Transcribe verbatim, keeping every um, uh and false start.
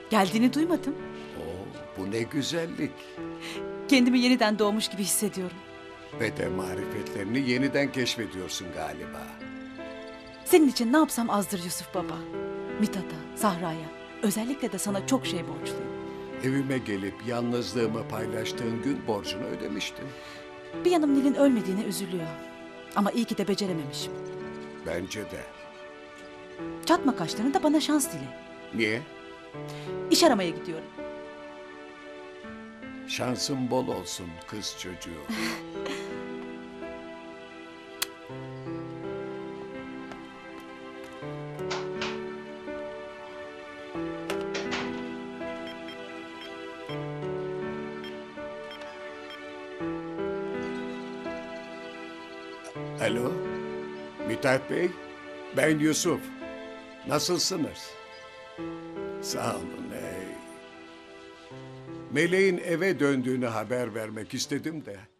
Geldiğini duymadım. Oo, bu ne güzellik. Kendimi yeniden doğmuş gibi hissediyorum. Ve de marifetlerini yeniden keşfediyorsun galiba. Senin için ne yapsam azdır Yusuf Baba. Mithat'a, Zahra'ya, özellikle de sana çok şey borçluyum. Evime gelip yalnızlığımı paylaştığın gün borcunu ödemiştim. Bir yanım Nil'in ölmediğine üzülüyor. Ama iyi ki de becerememişim. Bence de. Çatma kaşlarını da bana şans dile. Niye? İş aramaya gidiyorum. Şansın bol olsun kız çocuğu. Alo, Mithat Bey, ben Yusuf. Nasılsınız? Sağ olun ey. Meleğin eve döndüğünü haber vermek istedim de.